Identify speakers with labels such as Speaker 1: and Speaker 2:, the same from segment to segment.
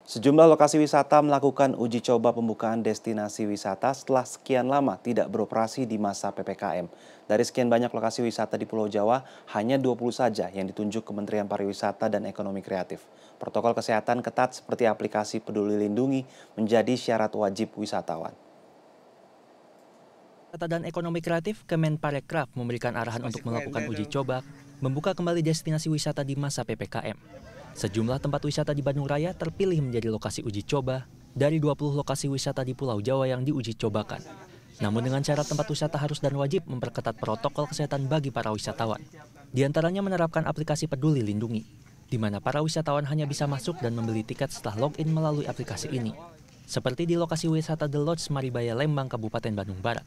Speaker 1: Sejumlah lokasi wisata melakukan uji coba pembukaan destinasi wisata setelah sekian lama tidak beroperasi di masa PPKM. Dari sekian banyak lokasi wisata di Pulau Jawa, hanya 20 saja yang ditunjuk Kementerian Pariwisata dan Ekonomi Kreatif. Protokol kesehatan ketat seperti aplikasi Peduli Lindungi menjadi syarat wajib wisatawan.
Speaker 2: Wisata dan Ekonomi Kreatif, Kemenparekraf memberikan arahan untuk melakukan uji coba, membuka kembali destinasi wisata di masa PPKM. Sejumlah tempat wisata di Bandung Raya terpilih menjadi lokasi uji coba dari 20 lokasi wisata di Pulau Jawa yang diuji cobakan. Namun dengan syarat tempat wisata harus dan wajib memperketat protokol kesehatan bagi para wisatawan. Di antaranya menerapkan aplikasi Peduli Lindungi, di mana para wisatawan hanya bisa masuk dan membeli tiket setelah login melalui aplikasi ini. Seperti di lokasi wisata The Lodge Maribaya Lembang, Kabupaten Bandung Barat.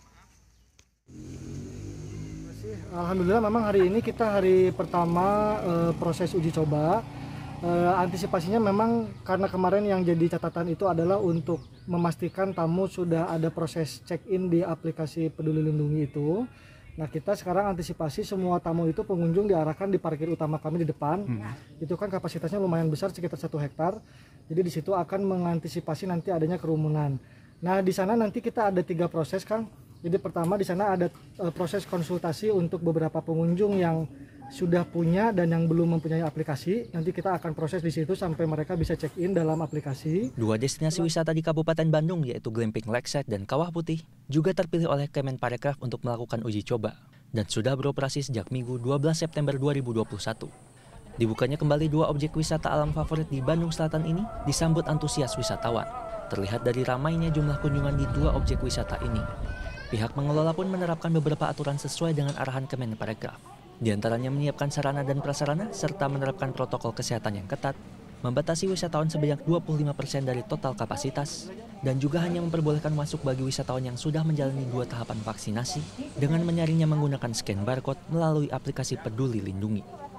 Speaker 3: Alhamdulillah memang hari ini kita hari pertama proses uji coba. Antisipasinya memang karena kemarin yang jadi catatan itu adalah untuk memastikan tamu sudah ada proses check-in di aplikasi Peduli Lindungi itu. Nah, kita sekarang antisipasi semua tamu itu pengunjung diarahkan di parkir utama kami di depan. Itu kan kapasitasnya lumayan besar, sekitar 1 hektar. Jadi di situ akan mengantisipasi nanti adanya kerumunan. Nah, di sana nanti kita ada 3 proses, Kang. Jadi pertama di sana ada proses konsultasi untuk beberapa pengunjung yang sudah punya dan yang belum mempunyai aplikasi. Nanti kita akan proses di situ sampai mereka bisa check-in dalam aplikasi.
Speaker 2: 2 destinasi wisata di Kabupaten Bandung yaitu Glamping Lakeside dan Kawah Putih juga terpilih oleh Kemenparekraf untuk melakukan uji coba dan sudah beroperasi sejak Minggu 12 September 2021. Dibukanya kembali 2 objek wisata alam favorit di Bandung Selatan ini disambut antusias wisatawan. Terlihat dari ramainya jumlah kunjungan di 2 objek wisata ini. Pihak pengelola pun menerapkan beberapa aturan sesuai dengan arahan Kemenparekraf. Di antaranya menyiapkan sarana dan prasarana serta menerapkan protokol kesehatan yang ketat, membatasi wisatawan sebanyak 25% dari total kapasitas, dan juga hanya memperbolehkan masuk bagi wisatawan yang sudah menjalani 2 tahapan vaksinasi dengan menyaringnya menggunakan scan barcode melalui aplikasi Peduli Lindungi.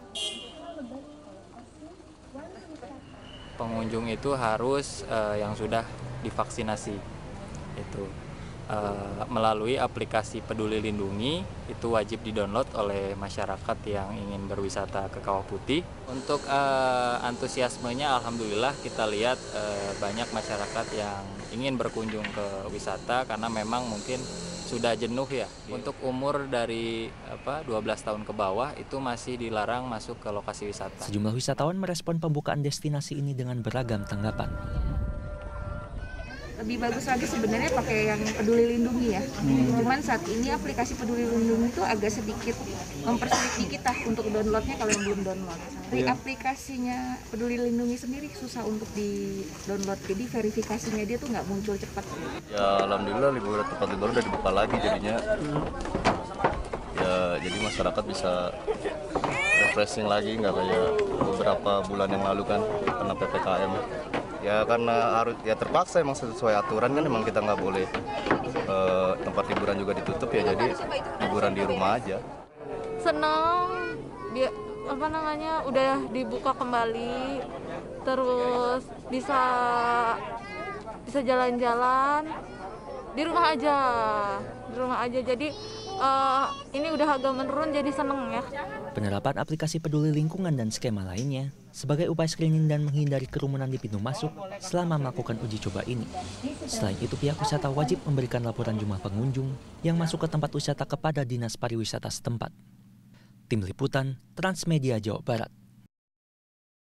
Speaker 4: Pengunjung itu harus yang sudah divaksinasi itu. Melalui aplikasi Peduli Lindungi itu wajib didownload oleh masyarakat yang ingin berwisata ke Kawah Putih. Untuk antusiasmenya alhamdulillah kita lihat banyak masyarakat yang ingin berkunjung ke wisata karena memang mungkin sudah jenuh ya. Untuk umur dari 12 tahun ke bawah itu masih dilarang masuk ke lokasi wisata.
Speaker 2: Sejumlah wisatawan merespon pembukaan destinasi ini dengan beragam tanggapan.
Speaker 5: Lebih bagus lagi sebenarnya pakai yang Peduli Lindungi ya. Cuman saat ini aplikasi Peduli Lindungi itu agak sedikit mempersulit di kita untuk downloadnya kalau yang belum download. Tapi aplikasinya Peduli Lindungi sendiri susah untuk di download, jadi verifikasinya dia tuh nggak muncul cepat.
Speaker 6: Ya alhamdulillah tempat liburan udah dibuka lagi jadinya. Ya jadi masyarakat bisa refreshing lagi, nggak kayak beberapa bulan yang lalu kan karena PPKM. Ya karena harus ya terpaksa emang sesuai aturan kan emang kita nggak boleh tempat liburan juga ditutup ya jadi liburan di rumah aja.
Speaker 7: Senang dia udah dibuka kembali terus bisa jalan-jalan di rumah aja jadi ini udah agak menurun jadi seneng ya.
Speaker 2: Penerapan aplikasi Peduli Lingkungan dan skema lainnya sebagai upaya screening dan menghindari kerumunan di pintu masuk selama melakukan uji coba ini. Selain itu, pihak wisata wajib memberikan laporan jumlah pengunjung yang masuk ke tempat wisata kepada Dinas Pariwisata setempat. Tim Liputan, Transmedia Jawa Barat.